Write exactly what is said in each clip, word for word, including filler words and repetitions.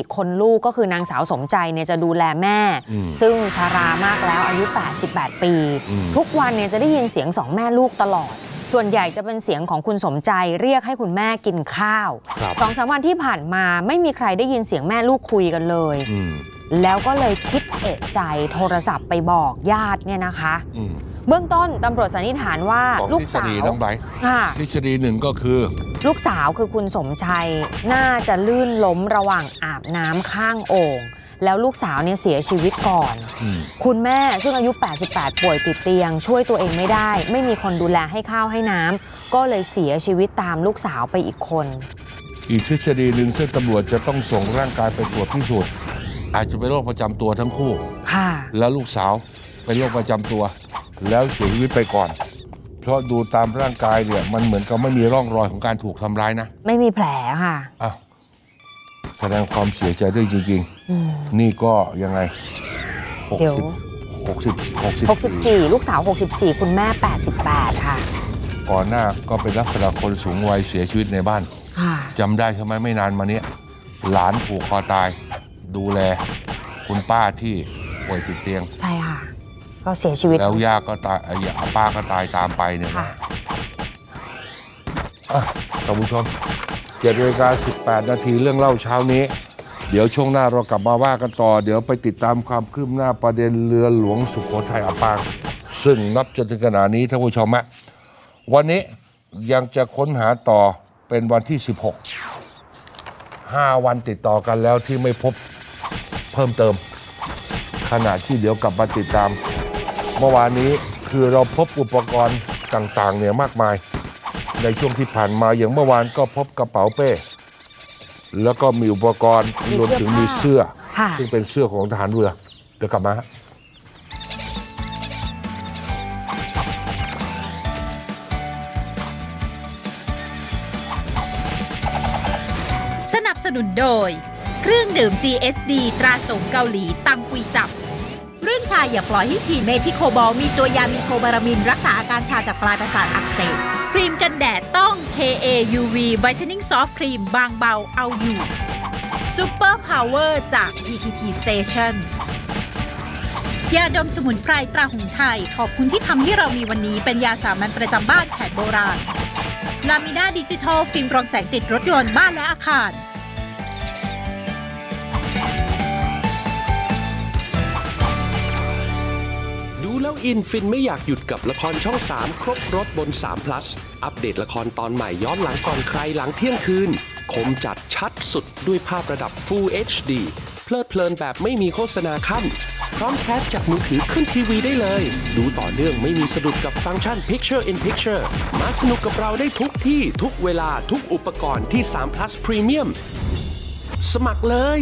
อีกคนลูกก็คือนางสาวสมใจเนี่ยจะดูแลแม่ซึ่งชรามากแล้วอายุแปดสิบแปดปีทุกวันเนี่ยจะได้ยินเสียงสองแม่ลูกตลอดส่วนใหญ่จะเป็นเสียงของคุณสมใจเรียกให้คุณแม่กินข้าวสองสามวันที่ผ่านมาไม่มีใครได้ยินเสียงแม่ลูกคุยกันเลยแล้วก็เลยคิดเอะใจโทรศัพท์ไปบอกญาติเนี่ยนะคะเบื้องต้นตำรวจสันนิษฐานว่าลูกสาวน้องไบร์ททฤษฎีหนึ่งก็คือลูกสาวคือคุณสมชัยน่าจะลื่นล้มระหว่างอาบน้ำข้างโอ่งแล้วลูกสาวเนี่ยเสียชีวิตก่อนคุณแม่ซึ่งอายุแปดสิบแปดป่วยติดเตียงช่วยตัวเองไม่ได้ไม่มีคนดูแลให้ข้าวให้น้ำก็เลยเสียชีวิตตามลูกสาวไปอีกคนอีกทฤษฎีหนึ่งซึ่งตำรวจจะต้องส่งร่างกายไปตรวจพิสูจน์อาจจะเป็นโรคประจำตัวทั้งคู่แล้วลูกสาวเป็นโรคประจำตัวแล้วเสียชีวิตไปก่อนเพราะดูตามร่างกายเนี่ยมันเหมือนกับไม่มีร่องรอยของการถูกทำร้ายนะไม่มีแผลค่ะอ้าวแสดงความเสียใจด้วยจริงๆนี่ก็ยังไงหกสิบ หกสิบ หกสิบหกสิบสี่ลูกสาวหกสิบสี่คุณแม่แปดสิบแปดค่ะก่อนหน้าก็เป็นลักษณะคนสูงวัยเสียชีวิตในบ้านจำได้ใช่ไหมไม่นานมานี้หลานผูกคอตายดูแลคุณป้าที่ป่วยติดเตียงใช่ค่ะก็เสียชีวิตแล้วย่าก็ตายย่าป้าก็ตายตามไปเนี่ยนะท่านผู้ชมเจ็ดนาฬิกาสิบแปดนาทีเรื่องเล่าเช้านี้เดี๋ยวช่วงหน้าเรากลับมาว่ากันต่อเดี๋ยวไปติดตามความคืบหน้าประเด็นเรือหลวงสุโขทัยอับปางซึ่งนับจนถึงขณะนี้ท่านผู้ชมฮะวันนี้ยังจะค้นหาต่อเป็นวันที่สิบหก ห้าวันติดต่อกันแล้วที่ไม่พบเพิ่มเติมขณะที่เดี๋ยวกลับมาติดตามเมื่อวานนี้คือเราพบอุปกรณ์ต่างๆเนี่ยมากมายในช่วงที่ผ่านมาอย่างเมื่อวานก็พบกระเป๋าเป้แล้วก็มีอุปกรณ์รวมถึงมีเสื้อซึ่งเป็นเสื้อของทหารเรือเดี๋ยวกลับมาสนับสนุนโดยเครื่องดื่ม จี เอส ดี ตราสงเกาหลีตังกุยจับเรื่องชาอย่าปล่อยให้ฉี่เมทิโคบอลมีตัวยามีโคบารามินรักษาอาการชาจากปลายประสาทอักเสบครีมกันแดดต้อง เค เอ ยู วี Whitening Soft Cream บางเบาเอาอยู่ Super Power จาก พี ที ที Station ยาดมสมุนไพรตราหงส์ไทยขอบคุณที่ทำให้เรามีวันนี้เป็นยาสามัญประจำบ้านแผนโบราณลามิน่าดิจิทัลฟิล์มรองแสงติดรถยนต์บ้านและอาคารแล้วอินฟินไม่อยากหยุดกับละครช่องสามครบรถบนสาม plus อัปเดตละครตอนใหม่ย้อนหลังก่อนใครหลังเที่ยงคืนคมจัดชัดสุดด้วยภาพระดับ Full เอช ดี เพลิดเพลินแบบไม่มีโฆษณาขั้นพร้อมแคสจากมือถือขึ้นทีวีได้เลยดูต่อเนื่องไม่มีสะดุดกับฟังก์ชัน Picture in Picture มาสนุกกับเราได้ทุกที่ทุกเวลาทุกอุปกรณ์ที่สาม plus Premium สมัครเลย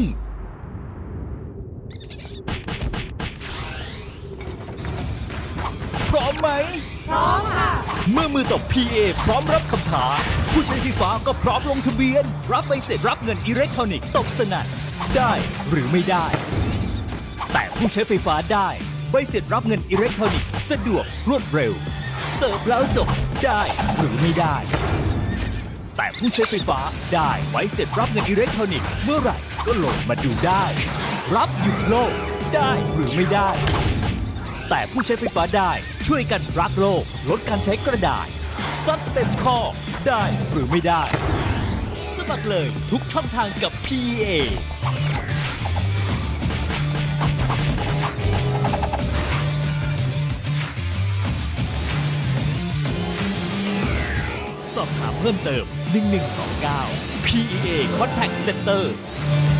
พร้อมไหมพร้อมค่ะเมื่อมือตบ พี เอ พร้อมรับคำท้าผู้ใช้ไฟฟ้าก็พร้อมลงทะเบียนรับใบเสร็จรับเงินอิเล็กทรอนิกส์ตบสนั่นได้หรือไม่ได้แต่ผู้ใช้ไฟฟ้าได้ใบเสร็จรับเงินอิเล็กทรอนิกส์สะดวกรวดเร็วเสิร์ฟแล้วจบได้หรือไม่ได้แต่ผู้ใช้ไฟฟ้าได้ใบเสร็จรับเงินอิเล็กทรอนิกส์เมื่อไหร่ก็โหลดมาดูได้รับหยุดโลกได้หรือไม่ได้แต่ผู้ใช้ไฟฟ้าได้ช่วยกันรักโลกลดการใช้กระดาษซัดเต็มข้อได้หรือไม่ได้สมัครเลยทุกช่องทางกับ พี เอ สอบถามเพิ่มเติมหนึ่งหนึ่งสองเก้า พี เอ Contact Center